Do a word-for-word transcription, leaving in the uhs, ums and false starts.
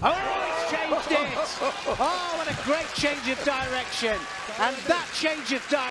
Oh, he's changed it! Oh, what a great change of direction. And that change of direction